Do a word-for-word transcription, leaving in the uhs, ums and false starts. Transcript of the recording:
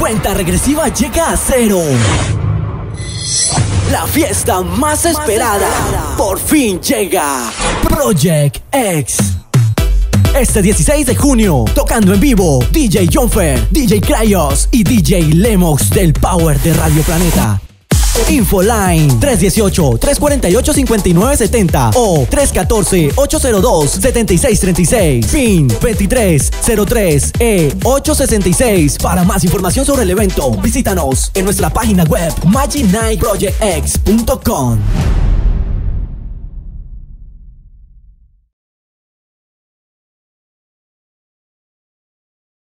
cuenta regresiva llega a cero. La fiesta más esperada por fin llega. Project X. Este dieciséis de junio, tocando en vivo, D J Jonfer, D J Cryos y D J Lemox del Power de Radio Planeta. Infoline tres uno ocho, tres cuatro ocho, cinco nueve siete cero o tres uno cuatro, ocho cero dos, siete seis tres seis. PIN veintitrés cero tres E ocho seis seis. Para más información sobre el evento, visítanos en nuestra página web magic night project x punto com.